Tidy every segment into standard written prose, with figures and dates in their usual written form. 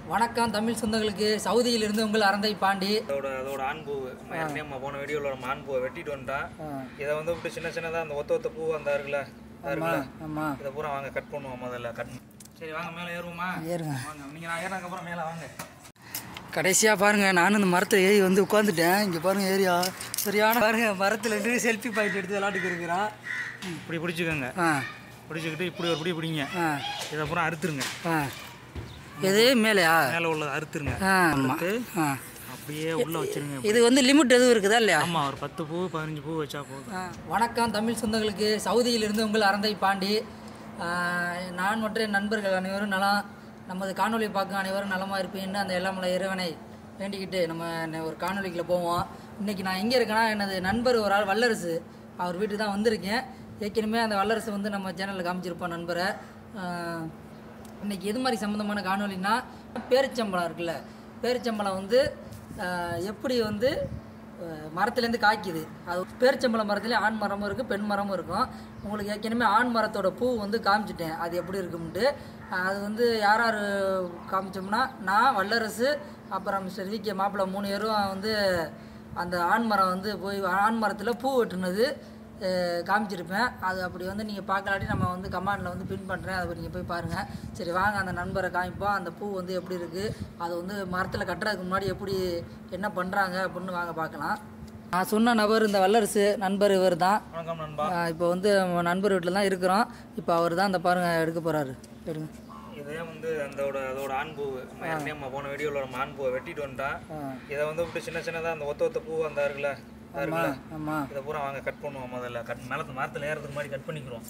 வணக்கம் தமிழ் சொந்தங்களுக்கு. சவுதியிலிருந்து உங்கள் அரந்தை பாண்டி. அதோட ஆண்பூவு நம்ம போன வீடியோவில் நம்ம ஆண்பூவை வெட்டிட்டு வந்துட்டான். இதை வந்து விட்டு சின்ன சின்னதாக அந்த ஒத்த பூ அந்த இருக்குல்ல இதை பூரா வாங்க கட் பண்ணுவோம். முதல்ல கட். சரி வாங்க மேலே ஏறுவோமா? ஏறுங்க வாங்க. நீங்கள் நான் ஏறினதுக்கப்புறம் மேலே வாங்க. கடைசியாக பாருங்கள், நானும் இந்த மரத்தில் ஏறி வந்து உட்காந்துட்டேன். இங்கே பாருங்கள் ஏரியா சரியான பாருங்கள். மரத்தில் இருந்து செல்ஃபி பாயிண்ட் எடுத்து விளாட்டுக்கு இருக்கிறான். இப்படி பிடிச்சிக்கோங்க. பிடிச்சிக்கிட்டு இப்படி ஒரு பிடிங்க. இதை பூரா அறுத்துருங்க. எது மேலையா? மேலே உள்ளது அறுத்துருங்க. அப்படியே உள்ளே வச்சுருங்க. இது வந்து லிமிட் எதுவும் இருக்குதா இல்லையா? ஆமாம், ஒரு 10 பூ 15 பூ வச்சா போதும். வணக்கம் தமிழ் சொந்தங்களுக்கு. சவுதியிலிருந்து உங்கள் அரந்தை பாண்டி. நான் மற்றும் என் நண்பர்கள் அனைவரும் நலம். நமது காணொலி பார்க்க அனைவரும் நலமாக இருப்பேன்னு அந்த எல்லாம் இறைவனை வேண்டிக்கிட்டு நம்ம ஒரு காணொலிக்குள்ளே போவோம். இன்றைக்கி நான் எங்கே இருக்கேன்னா, எனது நண்பர் ஒரு ஆள் வல்லரசு, அவர் வீட்டுக்கு தான் வந்திருக்கேன். ஏற்கனவே அந்த வல்லரசு வந்து நம்ம சேனலில் காமிச்சிருப்போம் நண்பரை. இன்றைக்கி எது மாதிரி சம்மந்தமான காணொலின்னா, பேரிச்சம்பழம் இருக்குல்ல, பேரிச்சம்பழம் வந்து எப்படி வந்து மரத்துலேருந்து காய்க்குது. அது பேரிச்சம்பழம் மரத்துலேயே ஆண் மரமும் இருக்குது, பெண் மரமும் இருக்கும். உங்களுக்கு ஏற்கனவே ஆண் மரத்தோட பூ வந்து காமிச்சிட்டேன், அது எப்படி இருக்கும்ட்டு. அது வந்து யார் யார் காமிச்சோம்னா, நான், வல்லரசு, அப்புறம் மிஸ்டர் விகே மாப்பிள்ளை 3 பேரும் வந்து அந்த ஆண் மரம் வந்து போய் ஆண் மரத்தில் பூ வெட்டுனது காமிச்சிருப்பேன். அது அப்படி வந்து நீங்கள் பார்க்கலாட்டி நம்ம வந்து கமெண்டில் வந்து பின் பண்ணுறேன், அதை நீங்கள் போய் பாருங்கள். சரி வாங்க அந்த நண்பரை காமிப்போம். அந்த பூ வந்து எப்படி இருக்குது, அது வந்து மரத்தில் கட்டுறதுக்கு முன்னாடி எப்படி என்ன பண்ணுறாங்க அப்படின்னு வாங்க பார்க்கலாம். நான் சொன்ன நபர் இந்த வல்லரசு நண்பர், இவர் தான். இப்போ வந்து நண்பர் வீட்டில் தான் இருக்கிறோம். இப்போ அவர் தான் அந்த பாருங்கள் எடுக்க போகிறாரு. எடுங்க. இதே வந்து அதோட ஆண்பூவு நம்ம போன வீடியோவில் நம்ம ஆண்பூவை வெட்டிட்டு வந்துட்டான். இதை வந்து விட்டு சின்ன சின்னதாக அந்த ஒத்த பூ அந்த இருக்குல்ல இதை பூரா வாங்க கட் பண்ணுவோம். முதல்ல கட் மரத்தில் ஏறதுக்கு முன்னாடி கட் பண்ணிக்கிறோம்.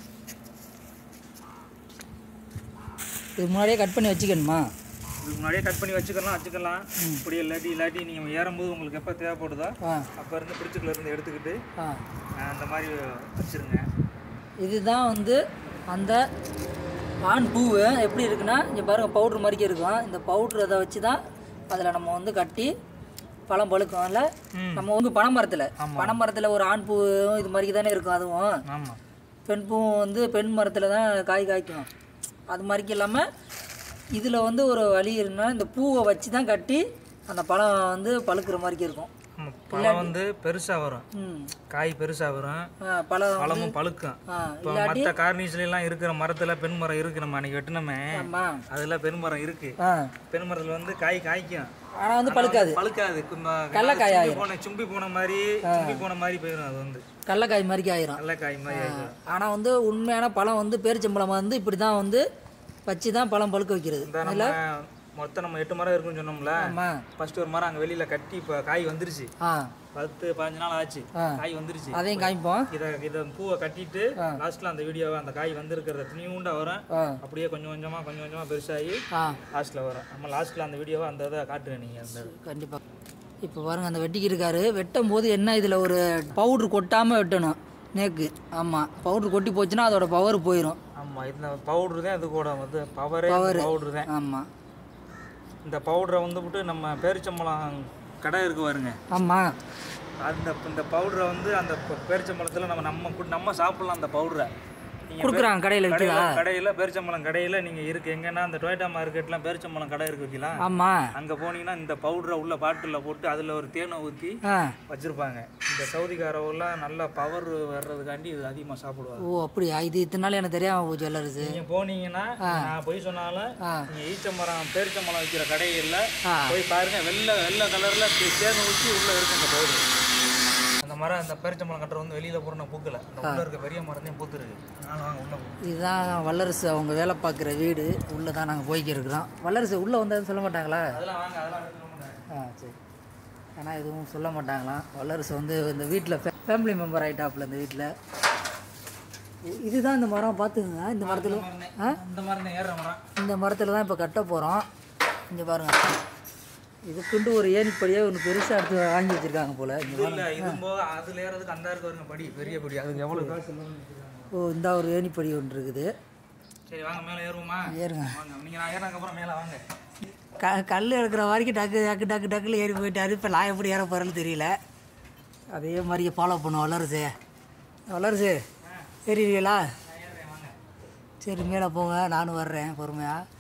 இது முன்னாடியே கட் பண்ணி வச்சுக்கணுமா? இதுக்கு முன்னாடியே கட் பண்ணி வச்சுக்கலாம். இப்படி இல்லாட்டி நீங்கள் ஏறும்போது உங்களுக்கு எப்போ தேவைப்படுதோ அப்போ இருந்து பிடிச்சிக்கல இருந்து எடுத்துக்கிட்டு அந்த மாதிரி வச்சுருங்க. இதுதான் வந்து அந்த ஆண் பூவு எப்படி இருக்குன்னா, இங்கே பாருங்கள் பவுட்ரு மாதிரிக்கே இருக்கும். இந்த பவுட்ரு அதை வச்சு தான் அதில் நம்ம வந்து கட்டி பழம் பழுக்கும். அதில் நம்ம வந்து பனைமரத்தில் ஒரு ஆண் பூ இது மாதிரி தானே இருக்கும். அதுவும் பெண் பூவும் வந்து பெண் மரத்தில் தான் காய்க்கும். அது மாதிரிக்கு இல்லாமல் இதில் வந்து ஒரு வழி இருக்குன்னா, இந்த பூவை வச்சு தான் கட்டி அந்த பழம் வந்து பழுக்கிற மாதிரிக்கு இருக்கும். பழம் வந்து பெருசாக வரும், காய் பெருசாக வரும், பழமும் பழுக்கும். இப்போ மற்ற கார்னிஸ்லாம் இருக்கிற மரத்தில் பெண் மரம் இருக்குது. நம்ம அன்றைக்கி வெட்டினோமே அதில் பெண் மரம் இருக்குது. பெண் மரத்தில் வந்து காய்க்கும், ஆனால் வந்து பழுக்காது. கடலக்காய் சும்பி போன மாதிரி போயிடும். அது வந்து கடலக்காய் மாதிரி ஆயிரும். ஆனால் வந்து உண்மையான பழம் வந்து பேரிச்சம்பழம் வந்து இப்படி தான் வந்து வச்சு தான் பழம் பழுக்க வைக்கிறது. மொத்தம் நம்ம 8 மரம் இருக்குன்னு சொன்னோம்ல. ஃபர்ஸ்ட் ஒரு மரம் அங்கே வெளியில் கட்டி இப்போ காய் வந்துருச்சு. 10-15 நாள் ஆச்சு, காய் வந்துருச்சு. அதையும் காய்ப்போம். இதை பூவை கட்டிட்டு லாஸ்ட்ல அந்த வீடியோவை அந்த காய் வந்திருக்கிறத துணியுண்டா வரும். அப்படியே கொஞ்சம் கொஞ்சமா பெருசாகி லாஸ்ட்ல வரும். நம்ம லாஸ்ட்ல அந்த வீடியோவை அந்த இதை காட்டுறேன் நீங்கள். அந்த கண்டிப்பாக இப்போ பாருங்க, அந்த வெட்டிக்கு இருக்காரு. வெட்டும் போது என்ன, இதில் ஒரு பவுட்ரு கொட்டாமல் வெட்டணும் நேக்கு. ஆமாம், பவுட்ரு கொட்டி போச்சுன்னா அதோட பவர் போயிடும். ஆமாம், இந்த பவுட்ரு தான் இது கூட வந்து பவரு தான். ஆமாம், இந்த பவுடரை வந்து விட்டு நம்ம பேரிச்சம்பழம் கடை இருக்கு பாருங்க. ஆமாம், இந்த பவுடரை வந்து அந்த பேரிச்சம்பழத்தில் நம்ம சாப்பிடலாம். அந்த பவுடரை கொடுக்குறாங்க கடையில் பேரிச்சம்பழம் கடையில் நீங்கள் இருக்குது எங்கன்னா அந்த டொயட்டா மார்க்கெட்லாம் பேரிச்சம்பழம் கடை இருக்கு வைக்கலாம். ஆமாம், அங்கே போனீங்கன்னா இந்த பவுடரை உள்ள பாட்டிலில் போட்டு அதில் ஒரு தேனை ஊற்றி வச்சுருப்பாங்க. இந்த சவுதிக்காரவெல்லாம் நல்லா பவர் வர்றதுக்காண்டி இது அதிகமாக சாப்பிடுவாங்க. ஓ அப்படியா? இது இத்தனை நாள் எனக்கு தெரியாமல் போச்சு. வல்லரசு நீங்கள் போனீங்கன்னா நான் போய் சொன்னாலும் நீங்கள் ஈச்சம்பரம் பேரிச்சம்பழம் வைக்கிற கடைகளில் போய் பாருங்கள். வெள்ளை கலரில் தேனை ஊற்றி உள்ளே இருக்கும் அந்த பவுடர். அந்த மரம் அந்த பேரிச்சம்பழம் கட்டுற வந்து வெளியில் போகிற பூக்கலை, உள்ள இருக்க பெரிய மரத்தையும் பூத்துருக்கு. இதுதான் வல்லரசு அவங்க வேலை பார்க்குற வீடு. உள்ளே தான் நாங்கள் போய்க்கிறோம். வல்லரசு உள்ளே வந்ததுன்னு சொல்ல மாட்டாங்களா? சரி, ஆனால் எதுவும் சொல்ல மாட்டாங்களாம். வல்லரசு வந்து இந்த வீட்டில் ஃபேமிலி மெம்பர் ஆகிட்டாப்புல இந்த வீட்டில். இதுதான் இந்த மரம் பார்த்துக்குங்க. இந்த மரத்தில் இந்த மரத்தில் தான் இப்போ கட்ட போகிறோம். இங்கே பாருங்கள், இதுக்குண்டு ஒரு ஏணிப்படியாக ஒன்று பெருசாக எடுத்து வாங்கி வச்சுருக்காங்க போல். அதில் ஏறதுக்கு அந்த இருக்க படி பெரிய படி, அதுக்கு எவ்வளோ காசு? ஓ, இந்த ஒரு ஏணிப்படி ஒன்று இருக்குது. சரி வாங்க மேலே ஏறுவோமா? ஏறுங்க. நீங்கள் நான் ஏறினதுக்கப்புறம் மேலே வாங்க. கல் எடுக்கிற வரைக்கும் டக்குல ஏறி போயிட்டாரு. இப்போ நான் எப்படி ஏற போகிறேன்னு தெரியல. அதே மாதிரியே ஃபாலோ பண்ணுவோம். வல்லரசு ஏறிடுவீங்களா? சரி மேலே போங்க, நானும் வர்றேன் பொறுமையாக.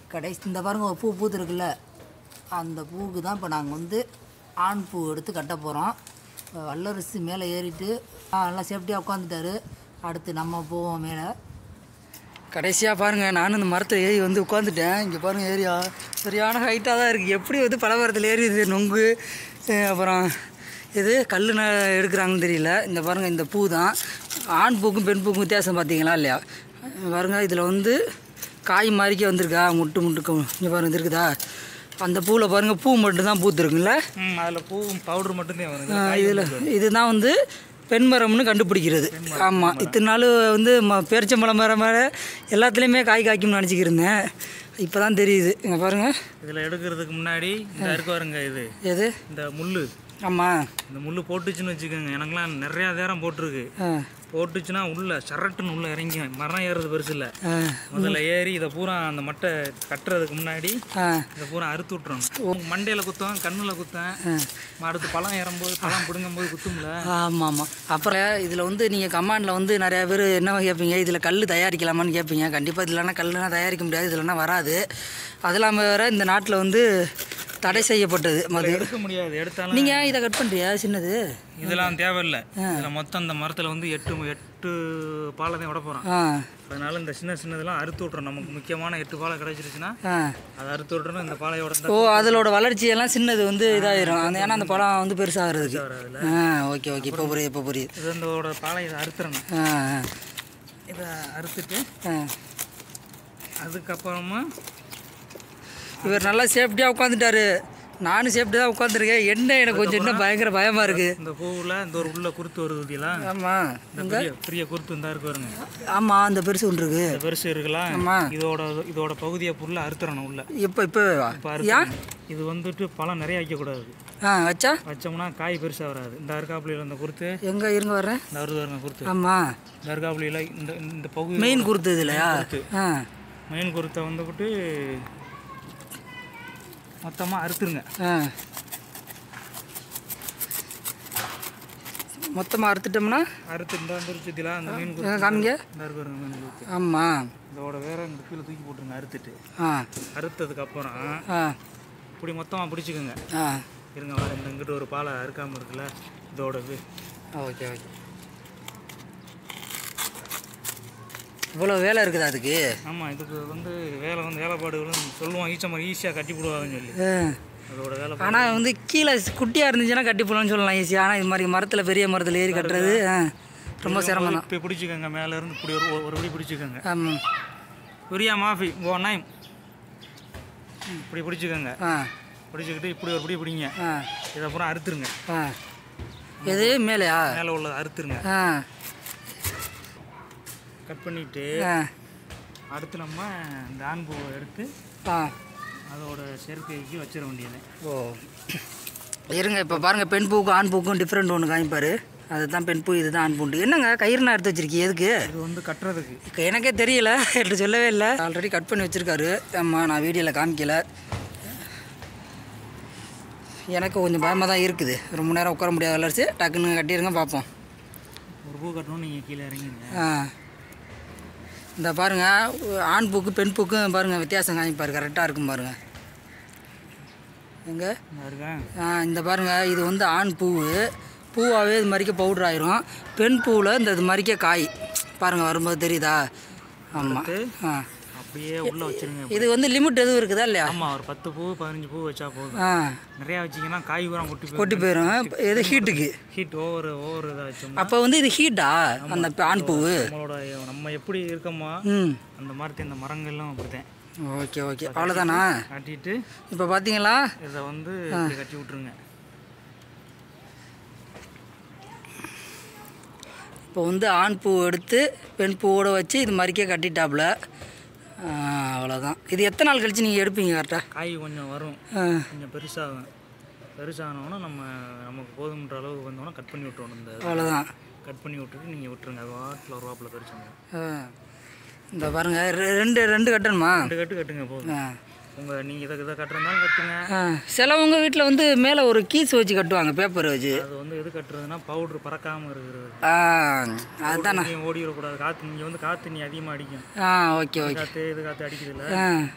கடைசி இந்த பாருங்க ஒரு பூ பூத்துருக்குல்ல, அந்த பூவுக்கு தான் இப்போ நாங்கள் வந்து ஆண் பூ எடுத்து கட்ட போகிறோம். வல்லரசு மேலே ஏறிட்டு நல்லா சேஃப்டியாக உட்காந்துட்டாரு. அடுத்து நம்ம போவோம் மேலே. கடைசியாக பாருங்கள், நானும் இந்த மரத்தில் ஏறி வந்து உட்காந்துட்டேன். இங்கே பாருங்கள், ஏரியா சரியான ஹைட்டாக தான் இருக்குது. எப்படி வந்து பல மரத்தில் ஏறிது நொங்கு, அப்புறம் இது கல் எடுக்கிறாங்கன்னு தெரியல. இந்த பாருங்கள், இந்த பூ தான். ஆண் பூக்கும் பெண் பூக்கும் வித்தியாசம் பார்த்தீங்களா இல்லையா? பாருங்கள், இதில் வந்து காய் மாதிரிக்கே வந்திருக்கா, முட்டு இங்கே பாருங்கள் இருக்குதா. அந்த பூவில் பாருங்கள், பூ மட்டும்தான் பூத்துருக்குங்களா, அதில் பூ பவுடர் மட்டும்தான் வரும். இதில் இதுதான் வந்து பெண்மரம்னு கண்டுபிடிக்கிறது. ஆமாம், இத்தனை நாள் வந்து பேரிச்சம்பழம் மரம் மேலே எல்லாத்துலேயுமே காய் காய்க்கும்னு நினச்சிக்கிருந்தேன். இப்போ தான் தெரியுது. இங்கே பாருங்கள், இதில் எடுக்கிறதுக்கு முன்னாடி இந்த இருக்கு பாருங்க, இது எது இந்த முள். ஆமாம், இந்த முள் போட்டுச்சுன்னு வச்சுக்கோங்க, எனக்குலாம் நிறையா நேரம் போட்டிருக்கு. போட்டுச்சுன்னா உள்ள சரட்டுன்னு உள்ள இறங்கி மரம் ஏறுறது பெருசு இல்லை. முதல்ல ஏறி இதை பூரா அந்த மட்டை கட்டுறதுக்கு முன்னாடி இதை பூரா அறுத்து விட்டுறோம். மண்டையில் குத்தம், கண்ணில் குத்தேன். அடுத்து பழம் ஏறும்போது, பழம் பிடுங்கும் போது குத்தும்ல. ஆமாம் ஆமாம். அப்புறம் இதில் வந்து நீங்கள் கமாண்டில் வந்து நிறையா பேர் என்ன கேட்பீங்க, இதில் கல் தயாரிக்கலாமான்னு கேட்பீங்க. கண்டிப்பாக இதில்னா கல்லுனா தயாரிக்க முடியாது, இதில்னா வராது. அது இல்லாமல் வேறு இந்த நாட்டில் வந்து தடை செய்யப்பட்டது மது எடுக்க முடியாது. எடுத்தாலும் நீங்கள் இதை கட் பண்ணுறியா சின்னது, இதெல்லாம் தேவையில்லை. இதில் மொத்தம் இந்த மரத்தில் வந்து 8 பாலை தான் விட போகிறோம். அதனால இந்த சின்னதெல்லாம் அறுத்து விட்றோம். நமக்கு முக்கியமான 8 பாலை கிடச்சிருச்சுன்னா அதை அறுத்து விட்றோம். இந்த பாலையோட அதோட வளர்ச்சியெல்லாம் சின்னது வந்து இதாகிடும். அந்த ஏன்னா அந்த பழம் வந்து பெருசாகிறதுக்கு. ஓகே ஓகே, இப்போ புரியுது இப்போ புரியுது. இது இதோட பாலை இதை அறுத்துறணும். இதை அறுத்துட்டு அதுக்கப்புறமா இவர் நல்லா சேஃப்டியாக உட்காந்துட்டாரு. நானும் சேஃப்டி தான் உட்காந்துருக்கேன். என்ன எனக்கு கொஞ்சம் இன்னும் பயங்கர பயமாக இருக்குது. இந்த பூவில் இந்த ஒரு உள்ள குருத்து வருது. ஆமாம், இந்த பெரிய குருத்து இருந்தா இருக்கு பாருங்க. ஆமாம், அந்த பெருசு ஒன்று இருக்குது. இந்த பெருசு இருக்கலாம். ஆமாம், இதோட பகுதியை ஃபுல்லாக அறுத்துறணும் உள்ள. இப்போ இது வந்துட்டு பழம் நிறைய வைக்கக்கூடாது. வச்சோம்னா காய் பெருசாக வராது. இந்த அருகாப்புலியில் இந்த குருத்து எங்கே இருங்க வர்றேன், இந்த வருது வருங்க குருத்து. ஆமாம், இந்த அருகாப்புலியில் இந்த பகுதி மெயின் குருத்து. இதுலையா மெயின் குருத்தை வந்துக்கிட்டு மொத்தமாக அறுத்துருங்க. மொத்தமாக அறுத்துட்டோம்னா அறுத்து இந்த வந்துருச்சுல அந்த மீன் காமிங்க. ஆமாம், இதோட வேற இந்த கீழே தூக்கி போட்டுருங்க. அறுத்துட்டு அறுத்ததுக்கப்புறம் இப்படி மொத்தமாக பிடிச்சிக்கோங்க. இருங்க வர இந்த இங்கிட்ட ஒரு பாலை அறுக்காமல் இருக்குல்ல, இதோட ஓகே ஓகே. இவ்வளோ வேலை இருக்குதா அதுக்கு? ஆமாம், இதுக்கு வந்து வேலைப்பாடுகளும் சொல்லுவோம். ஈஸியாக கட்டி போடுவாங்கன்னு சொல்லி அதோட வேலை. ஆனால் வந்து கீழே குட்டியாக இருந்துச்சுன்னா கட்டி போடலாம்னு சொல்லலாம் ஈஸியாக. ஆனால் இது மாதிரி மரத்தில், பெரிய மரத்தில் ஏறி கட்டுறது ரொம்ப சிரமம் தான். இப்போ பிடிச்சிக்கோங்க, மேலேருந்து இப்படி ஒரு படி பிடிச்சிக்கோங்க. ஆமாம், பெரிய மாஃபி நைம் இப்படி பிடிச்சிக்கோங்க. பிடிச்சிக்கிட்டு இப்படி ஒரு படி பிடிங்க. இதப்புறம் அறுத்துருங்க. எது மேலேயா? மேலே உள்ளதை அறுத்துருங்க. கட் பண்ணிவிட்டு அடுத்து நம்ம இந்த ஆண் பூவை எடுத்து அதோட சேர்க்கைக்கு வச்சிட வேண்டியது. ஓ இருங்க, இப்போ பாருங்கள், பெண் பூக்கும் ஆண் பூக்கும் டிஃப்ரெண்ட் ஒன்று காமிப்பார். அதுதான் பெண் பூ, இதுதான் ஆண் பூண்டு. என்னங்க கயிறுனா எடுத்து வச்சிருக்கீங்க எதுக்கு? இது வந்து கட்டுறதுக்கு. எனக்கே தெரியல, என்று சொல்லவே இல்லை. ஆல்ரெடி கட் பண்ணி வச்சுருக்காரு. ஆமாம், நான் வீடியோவில் காமிக்கல. எனக்கு கொஞ்சம் பயமாக தான் இருக்குது. ரொம்ப நேரம் உட்கார முடியாத வளர்ச்சி. டக்குன்னு கட்டிடுங்க பார்ப்போம். ஒரு பூ கட்டணும், நீங்கள் கீழே இறங்கிங்க. இந்த பாருங்கள், ஆண் பூக்கு பெண் பூக்கும் பாருங்கள் வித்தியாசம் காமிப்பார். கரெக்டாக இருக்கும் பாருங்கள். எங்கே இந்த பாருங்கள், இது வந்து ஆண் பூவாகவே இது மாதிரிக்க பவுட்ரு ஆயிரும். பெண் பூவில் இந்த இது மாதிரிக்க காய் பாருங்கள் வரும்போது தெரியுதா? ஆமாம், அப்படியே உள்ளே வச்சுருங்க. இது வந்து லிமிட் எதுவும் இருக்குதா இல்லையா? ஆமாம், ஒரு 10 பூ 15 பூ வச்சா போதும். நிறையா வச்சிங்கன்னா காய் பூரா கொட்டி போயிடும். இது ஹீட்டுக்கு ஓவர் இதாக வச்சோம். அப்போ வந்து இது ஹீட்டா அந்த ஆண் பூ? நம்ம எப்படி இருக்கோமோ அந்த மாதிரி இந்த மரங்கள்லாம் அப்படித்தான். ஓகே ஓகே, அவ்வளோதானா? கட்டிட்டு இப்போ பார்த்தீங்களா, இதை வந்து கட்டி விட்ருங்க. இப்போ வந்து ஆண் பூ எடுத்து பெண் பூவோடு வச்சு இது மாதிரிக்கே கட்டிட்டாப்புல. அவ்வளோதான். இது எத்தனை நாள் கழிச்சு நீங்கள் எடுப்பீங்க கரெக்டாக? காய் கொஞ்சம் வரும், கொஞ்சம் பெருசாகணுன்னா நமக்கு போதுன்ற அளவுக்கு வந்தோன்னா கட் பண்ணி விட்டுருவோம். இந்த அவ்வளோதான், கட் பண்ணி விட்டுட்டு நீங்கள் விட்டுருங்க. அது வாட்டில் ஒரு வாப்பில் பெருசாங்க. இந்த பாருங்கள், ரெண்டு கட்டணுமா? 2 கட்டு கட்டுங்க போதும். நீங்கள் இதை கட்டுறதுனாலும் கட்டுங்க. சிலவங்க வீட்டில் வந்து மேலே ஒரு கீஸ் வச்சு கட்டுவாங்க, பேப்பர் வச்சு. அது வந்து எது கட்டுறதுன்னா பவுட்ரு பறக்காமல் இருக்கிறது. அதுதான் ஓடிடக்கூடாது. காற்று இங்கே வந்து காற்று நீ அதிகமாக அடிக்கும். Okay okay. காற்று அடிக்குதுல்ல, அப்போ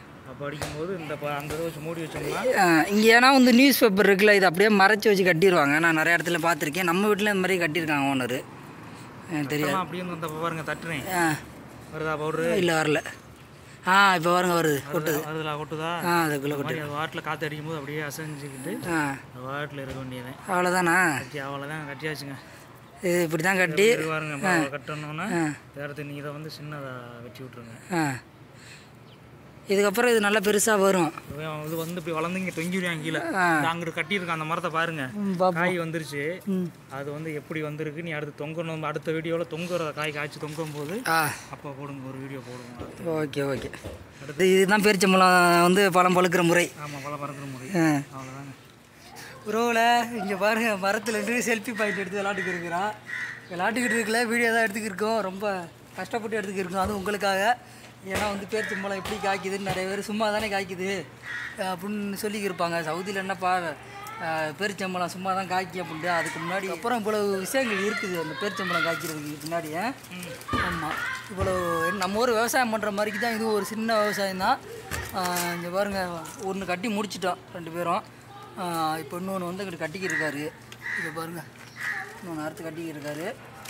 படிக்கும்போது இந்த அந்த இதை வச்சு மூடி வச்சோம்னா இங்கே ஏன்னா வந்து நியூஸ் பேப்பர் இருக்குல்ல, இது அப்படியே மறைச்சி வச்சு கட்டிடுவாங்க. நான் நிறைய இடத்துல பார்த்துருக்கேன். நம்ம வீட்டில் இந்த மாதிரி கட்டியிருக்காங்க ஓனர். தெரியாது. அப்படியே வந்து பாருங்க தட்டுறேன். வருதா பவுடரு? இல்லை வரல. இப்போ பாருங்க வருது, கொட்டுது. அதில் கொட்டுதா? அதுக்குள்ளே கொட்டு. அது வாட்டில் காற்று அடிக்கும்போது அப்படியே அசைஞ்சிக்கிட்டு வாட்டில் இருக்க வேண்டியது. அவ்வளோதானா? அவ்வளோதான், கட்டியாச்சுங்க. இது இப்படி தான் கட்டி பாருங்க. கட்டணுன்னா வேற தண்ணி இதை வந்து சின்னதாக வெட்டி விட்ருங்க. இதுக்கப்புறம் இது நல்லா பெருசாக வரும். இது வந்து இப்படி வளர்ந்து இங்கே தொங்கிடுவாங்க கீழே. அங்கிட்டு கட்டியிருக்கான் அந்த மரத்தை பாருங்க, காய் வந்துருச்சு. அது வந்து எப்படி வந்திருக்கு நீ அடுத்து தொங்கணும். அடுத்த வீடியோவில் தொங்குற காய் காய்ச்சி தொங்கும் போது அப்போ போடுங்க, ஒரு வீடியோ போடுங்க. Okay okay. அடுத்து இதுதான் பேரிச்சம்பழம் வந்து பழம் பழுக்கிற முறை. ஆமாம், பழம் பழுக்கிற முறை. அவ்வளோதாங்க. உறவில் இங்கே பாருங்க, மரத்தில் இருந்து செல்ஃபி பாயிண்ட் எடுத்து விளாட்டுக்கிட்டு இருக்கல. வீடியோ தான் எடுத்துக்கிருக்கோம். ரொம்ப கஷ்டப்பட்டு எடுத்துக்கிருக்கோம். அதுவும் உங்களுக்காக. ஏன்னா வந்து பேரிச்சம்பழம் எப்படி காய்க்குதுன்னு நிறைய பேர் சும்மா தானே காய்க்குது அப்படின்னு சொல்லிக்கிருப்பாங்க. சவுதியில் என்னப்பா பேரிச்சம்பழம் சும்மா தான் காய்க்கும் அப்படின்ட்டு. அதுக்கு முன்னாடி அப்புறம் இவ்வளோ விஷயங்கள் இருக்குது அந்த பேரிச்சம்பழம் காய்க்கிறதுக்கு பின்னாடியே. ஆமாம், இவ்வளோ நம்ம ஊர் விவசாயம் பண்ணுற மாதிரிக்கு தான் இது ஒரு சின்ன விவசாயம் தான். இங்கே பாருங்கள், ஒன்று கட்டி முடிச்சிட்டோம் 2 பேரும். இப்போ இன்னொன்று வந்து இங்கிட்ட கட்டிக்கிட்டு இருக்காரு. இதை பாருங்கள், இன்னொன்று அறுத்து கட்டிக்கிட்டு இருக்காரு.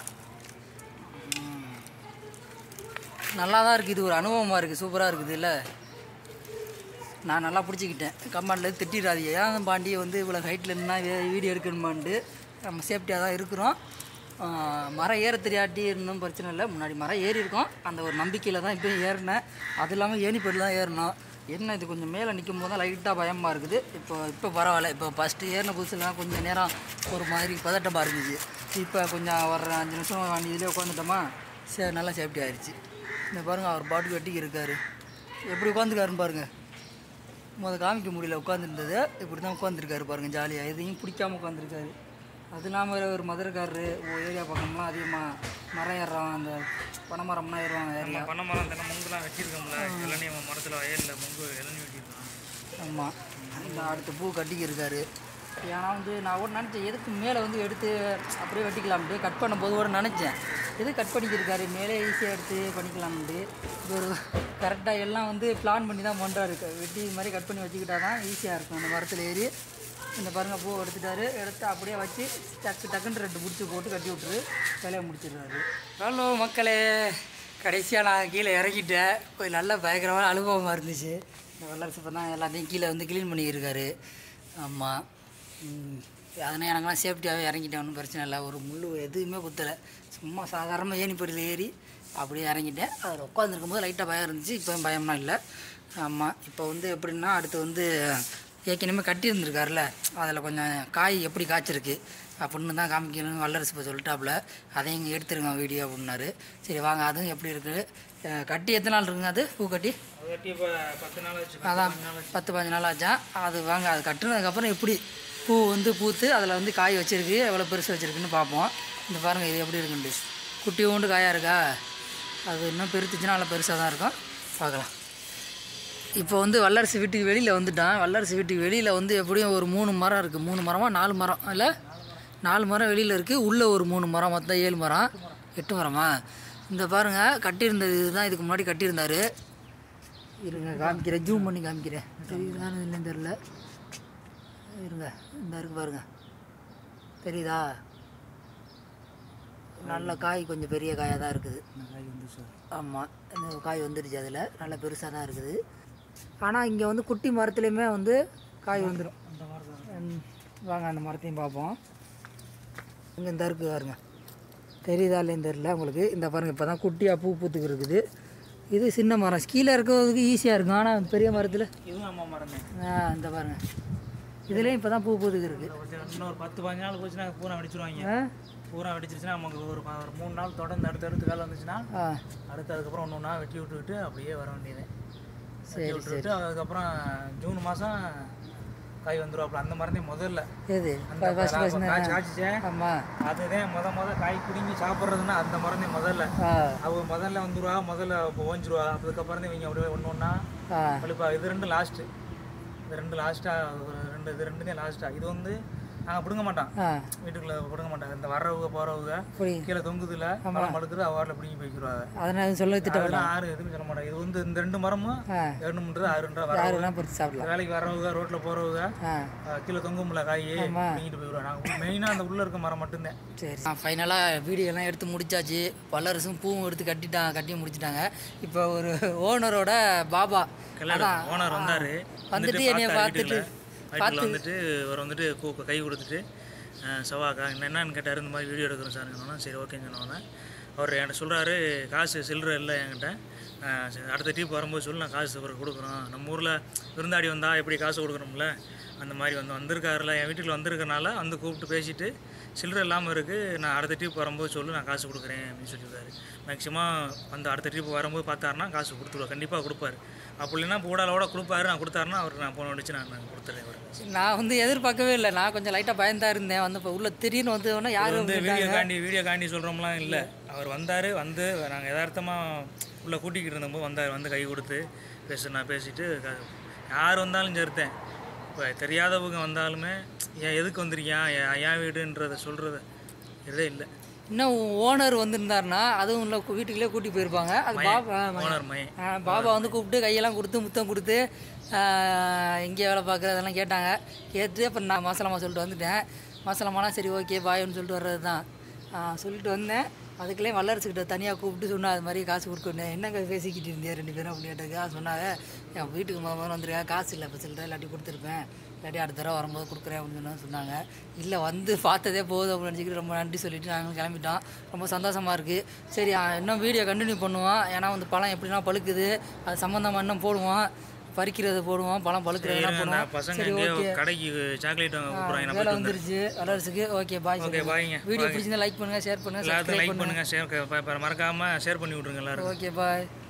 நல்லா தான் இருக்குது. இது ஒரு அனுபவமாக இருக்குது, சூப்பராக இருக்குது. இல்லை, நான் நல்லா பிடிச்சிக்கிட்டேன். கமாண்டில் திட்டிடாதீங்க, ஏன் பாண்டி வந்து இவ்வளோ ஹைட்டில் இருந்தால் வீடியோ எடுக்கணுமான்ட்டு. நம்ம சேஃப்டியாக தான் இருக்கிறோம். மரம் ஏற தெரியாட்டி இருந்தும் பிரச்சனை இல்லை. முன்னாடி மரம் ஏறி இருக்கோம், அந்த ஒரு நம்பிக்கையில் தான் இப்போ ஏறினேன். அது இல்லாமல் ஏணிப்படியில் தான் ஏறினோம். என்ன இது கொஞ்சம் மேலே நிற்கும் போது தான் லைட்டாக பயமாக இருக்குது. இப்போ பரவாயில்ல. இப்போ ஃபஸ்ட்டு ஏறின புதுசுலாம் கொஞ்சம் நேரம் ஒரு மாதிரி பதட்டமாக இருந்துச்சு. இப்போ கொஞ்சம் ஒரு 5 நிமிஷம் இதிலே உட்காந்துட்டோமா, சரி நல்லா சேஃப்டி ஆயிடுச்சு. இந்த பாருங்கள், அவர் பாட்டுக்கு வெட்டிக்கு இருக்கார். எப்படி உட்காந்துருக்காருன்னு பாருங்கள். காமிக்க முடியல, உட்காந்துருந்தது. இப்படி தான் உட்காந்துருக்காரு பாருங்கள், ஜாலியாக. எதையும் பிடிக்காமல் உட்காந்துருக்காரு. அது இல்லாமல் ஒரு மதுரைக்காரரு ஏரியா பக்கம்லாம் அதிகமாக மரம் ஏறுறாங்க. அந்த பனை மரம்லாம் ஏறுவாங்க ஏரியா. பனை மரம் தென்னை முங்குலாம் வெட்டியிருக்கோம்ல, இளநீ மரத்தில் வயலில் முங்கு இளநீ வெட்டியிருக்கான். ஆமாம், இந்த அடுத்த பூ கட்டிக்கு இருக்காரு. ஏன்னா வந்து நான் கூட நினச்சேன், எதுக்கு மேலே வந்து எடுத்து அப்படியே வெட்டிக்கலாம்ட்டு கட் பண்ணும்போது கூட நினச்சேன், எது கட் பண்ணிக்கிருக்காரு மேலே ஈஸியாக எடுத்து பண்ணிக்கலாம்ட்டு. இது ஒரு கரெக்டாக எல்லாம் வந்து பிளான் பண்ணி தான் பண்ணுறாரு. வெட்டி இது மாதிரி கட் பண்ணி வச்சுக்கிட்டா தான் ஈஸியாக இருக்கும். அந்த மரத்தில் ஏறி இந்த பாருங்கள் பூ எடுத்துட்டாரு. எடுத்து அப்படியே வச்சு டக்குன்னு 2 பிடிச்சி போட்டு கட்டி விட்டுரு, வேலையை முடிச்சிடுறாரு. ஹலோ மக்களே, கடைசியாக நான் கீழே இறங்கிட்டேன். கொஞ்சம் நல்ல பயங்கரமான அனுபவமாக இருந்துச்சு. இந்த வல்லரசு இப்போ தான் எல்லாத்தையும் கீழே வந்து க்ளீன் பண்ணிக்கிருக்காரு. ஆமாம், அதனால் எனக்குலாம் சேஃப்டியாகவே இறங்கிட்டேன். ஒன்றும் பிரச்சனை இல்லை. ஒரு முள் எதுவுமே குத்தலை. சும்மா சாதாரணமாக ஏணிப்படியில் ஏறி அப்படியே இறங்கிட்டேன். அதில் உட்காந்துருக்கும் போது லைட்டாக பயம் இருந்துச்சு. இப்போ பயம்லாம் இல்லை. ஆமாம், இப்போ வந்து எப்படின்னா அடுத்து வந்து ஏற்கனவே கட்டியிருந்துருக்காருல, அதில் கொஞ்சம் காய் எப்படி காய்ச்சிருக்கு அப்படின்னு தான் காமிக்கணும் வல்லரசு இப்போ சொல்லிட்டாப்புல. அதையும் இங்கே எடுத்துருங்க வீடியோ அப்படின்னாரு. சரி வாங்க, அதுவும் எப்படி இருக்குது. கட்டி எத்தனை நாள் இருக்குங்க அது பூ கட்டி? இப்போ 10 நாள் ஆச்சு. அதான் 10-15 நாள் ஆச்சா. அது வாங்க, அது கட்டுனதுக்கப்புறம் எப்படி பூ வந்து பூத்து அதில் வந்து காய் வச்சுருக்கு, எவ்வளோ பெருசு வச்சுருக்குன்னு பார்ப்போம். இந்த பாருங்கள், இது எப்படி இருக்குன்ட்டு குட்டி ஊண்டு காயாக இருக்கா. அது இன்னும் பெருத்துச்சுன்னா நல்லா பெருசாக தான் இருக்கும். பார்க்கலாம். இப்போ வந்து வல்லரசு வீட்டுக்கு வெளியில் வந்துட்டான். வல்லரசு வீட்டுக்கு வெளியில் வந்து எப்படியும் ஒரு 3 மரம் இருக்குது. 3 மரமா 4 மரம் இல்லை, 4 மரம் வெளியில் இருக்குது. உள்ளே ஒரு 3 மரம், மொத்தம் 7 மரம் 8 மரமா. இந்த பாருங்கள், கட்டியிருந்தது இதுதான். இதுக்கு முன்னாடி கட்டியிருந்தார். இருங்க காமிக்கிறேன், ஜூம் பண்ணி காமிக்கிறேன். தெரியுதான்னு இல்லைன்னு தெரில. இருங்க, இந்த இருக்கு பாருங்கள், தெரியுதா? நல்ல காய், கொஞ்சம் பெரிய காயாக தான் இருக்குது. ஆமாம், இந்த காய் வந்துடுச்சு. அதில் நல்ல பெருசாக தான் இருக்குது. ஆனால் இங்கே வந்து குட்டி மரத்துலேயுமே வந்து காய் வந்துடும். வாங்க அந்த மரத்தையும் பார்ப்போம். இங்கே இந்த இருக்குது பாருங்க, தெரியுதா இல்லைன்னு தெரில உங்களுக்கு. இந்த பாருங்கள், இப்போ தான் குட்டியாக பூ பூத்துக்கு இருக்குது. இது சின்ன மரம், கீழே இருக்கிறதுக்கு ஈஸியாக இருக்கும். ஆனால் பெரிய மரத்தில் இதுவும் அம்மா மரம். இந்த பாருங்கள், இதுலேயும் இப்போ தான் பூ பூத்துக்கு இருக்குது. இன்னொரு 10-15 நாள் போச்சுன்னா பூரா வெடிச்சிருவாங்க. பூரா வெடிச்சிருச்சுன்னா நமக்கு ஒரு 3 நாள் தொடர்ந்து அடுத்தடுத்து வேலை வந்துச்சுன்னா அடுத்து அதுக்கப்புறம் ஒன்று வெட்டி விட்டுக்கிட்டு அப்படியே வர வேண்டியது. வெட்டி விட்டுவிட்டு அதுக்கப்புறம் ஜூன் மாதம் காய் வந்துடும். அந்த மரந்தே முதல்ல காய்ச்சிச்சேன். அதுதான் முத காய் பிடிங்கி சாப்பிட்றதுன்னா அந்த மரந்தே முதல்ல. அவங்க முதல்ல வந்துடுவா, முதல்ல இப்போ ஓஞ்சிருவா. அதுக்கப்புறம் இவங்க அப்படியே ஒன்று பழுப்பா. இது 2 லாஸ்ட்டு. இது 2 லாஸ்ட்டாக, இது 2 தான் லாஸ்ட்டாக. இது வந்து நாங்கள் பிடுங்க மாட்டோம், வீட்டுக்குள்ள பிடுங்க மாட்டாங்க. இந்த வர்றவங்க போகிறவங்க கீழே தொங்குதுல பழம் பழுக்குது அவரில் பிடிங்கி போய்க்கிடுவாங்க. அதனால சொல்ல அதெல்லாம் யாரும் எதுவும் சொல்ல மாட்டாங்க. இது வந்து இந்த 2 மரமும் 2 6 வரவங்க வேலைக்கு வர்றவங்க ரோட்டில் போகிறவங்க கீழே தொங்கும்ல காய் பிடிங்கிட்டு போயிடுவாங்க. நாங்கள் மெயினாக அந்த உள்ளே இருக்க மரம் மட்டும்தான். சரி, ஃபைனலாக வீடியோலாம் எடுத்து முடிச்சாச்சு. பல்லரசும் பூவும் எடுத்து கட்டி முடிச்சிட்டாங்க. இப்போ ஒரு ஓனரோட பாபா ஓனர் வந்தார், வந்துட்டு என்னைய பார்த்துட்டு வந்துட்டு அவர் வந்துட்டு கை கொடுத்துட்டு சவாக்கா என்னென்னு கேட்டார். இந்த மாதிரி வீடியோ எடுக்கிறோம் சார் சொன்னோன்னா சரி ஓகேன்னு சொன்னோன்னே அவர் என்கிட்ட சொல்கிறாரு காசு சில்லறை இல்லை என்கிட்ட, அடுத்த ட்ரிப் வரும்போது சொல்லி நான் காசு அவர் கொடுக்குறோம். நம்ம ஊரில் விருந்தாடி வந்தால் எப்படி காசு கொடுக்குறோம்ல அந்த மாதிரி வந்திருக்காருல என் வீட்டுக்கு வந்திருக்கனால வந்து கூப்பிட்டு பேசிட்டு சில்லறை இல்லாமல் இருக்குது, நான் அடுத்த ட்ரிப் வரும்போது சொல்லி நான் காசு கொடுக்குறேன் அப்படின்னு சொல்லியிருக்காரு. மேக்ஸிமம் வந்து அடுத்த ட்ரிப் வரும்போது பார்த்தாருன்னா காசு கொடுத்துருவார், கண்டிப்பாக கொடுப்பாரு. அப்படி இல்லைன்னா பூடாலோட கொடுப்பாரு, நான் கொடுத்தாருன்னா அவருக்கு நான் போன அடிச்சு நான் கொடுத்துறேன். நான் வந்து எதிர்பார்க்கவே இல்லை, நான் கொஞ்சம் லைட்டாக பயந்தா இருந்தேன். வந்து இப்போ உள்ள திடீர்னு வந்து யாரும் வந்து வீடியோ காண்டி சொல்கிறோம்லாம் இல்லை. அவர் வந்தார், வந்து நாங்கள் யதார்த்தமாக உள்ளே கூட்டிக்கிட்டு இருந்தபோது வந்தார், வந்து கை கொடுத்து நான் பேசிட்டு யார் வந்தாலும் சேர்த்தேன். இப்போ தெரியாதவங்க வந்தாலுமே ஏன் எதுக்கு வந்திருக்கியா ஏன் வீடுன்றதை சொல்கிறது இதே இல்லை. இன்னும் ஓனர் வந்திருந்தாருன்னா அதுவும் இல்லை வீட்டுக்குள்ளே கூட்டி போயிருப்பாங்க. அது பாபா வந்து கூப்பிட்டு கையெல்லாம் கொடுத்து முத்தம் கொடுத்து இங்கே வேலை பார்க்குறதெல்லாம் கேட்டாங்க. கேட்டு அப்புறம் நான் மசாலாமா சொல்லிட்டு வந்துட்டேன். மசாலாமானா சரி ஓகே பாய்ன்னு சொல்லிட்டு வர்றது தான் சொல்லிட்டு வந்தேன். அதுக்குள்ளே வல்லரசுக்கிட்ட தனியாக கூப்பிட்டு சொன்னால் அது மாதிரி காசு கொடுக்கணும். என்னங்க பேசிக்கிட்டு இருந்தேன் 2 பேரும் அப்படின்ட்டுக்கா சொன்னாங்க. என் வீட்டுக்கு முதல்ல வந்துருக்கேன், காசு இல்லை இப்போ சில்லறை இல்லாட்டி கொடுத்துருப்பேன், இல்லாட்டி அடுத்த தடவை வரும்போது கொடுக்குறேன் அப்படின்னு சொன்னாங்க. இல்லை வந்து பார்த்ததே போதும் அப்படின்னு நினச்சிக்கிட்டு ரொம்ப நன்றி சொல்லிவிட்டு நாங்கள் கிளம்பிட்டோம். ரொம்ப சந்தோஷமாக இருக்குது. சரி இன்னும் வீடியோ கண்டினியூ பண்ணுவோம். ஏன்னா வந்து பழம் எப்படின்னா பழுக்குது அது சம்மந்தமாக இன்னும் போடுவோம், பறிக்கிறது போடுவோம், பழம் பழுக்கிறதுலாம் போடுவோம். சரி ஓகே, கடைக்கு சாக்லேட் வேலை வந்துருச்சு வல்லரசுக்கு. Okay bye. வீடியோ பிடிச்சிருந்தா லைக் பண்ணுங்கள், ஷேர் பண்ணுங்கள், சப்ஸ்கிரைப் பண்ணுங்கள், மறக்காமல் ஷேர் பண்ணி விட்ருங்க எல்லாரும். ஓகே பாய்.